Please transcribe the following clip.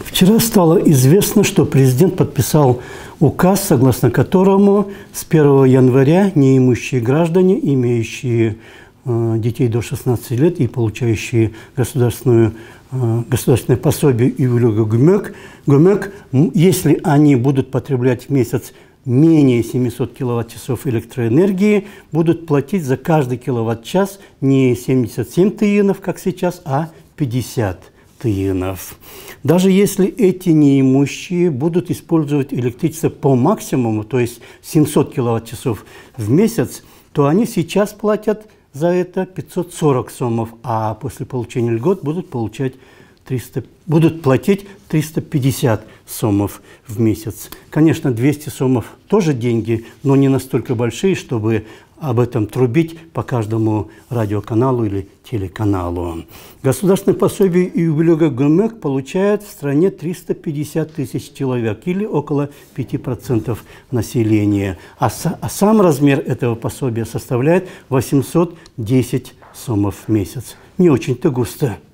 Вчера стало известно, что президент подписал указ, согласно которому с 1 января неимущие граждане, имеющие детей до 16 лет и получающие государственное пособие и гумек, если они будут потреблять в месяц менее 700 киловатт-часов электроэнергии, будут платить за каждый киловатт-час не 77 тиынов, как сейчас, а 50 тиынов. Даже если эти неимущие будут использовать электричество по максимуму, то есть 700 киловатт-часов в месяц, то они сейчас платят за это 540 сомов, а после получения льгот будут платить 350 сомов в месяц. Конечно, 200 сомов тоже деньги, но не настолько большие, чтобы об этом трубить по каждому радиоканалу или телеканалу. Государственное пособие и гумек получает в стране 350 тысяч человек, или около 5% населения. А сам размер этого пособия составляет 810 сомов в месяц. Не очень-то густо.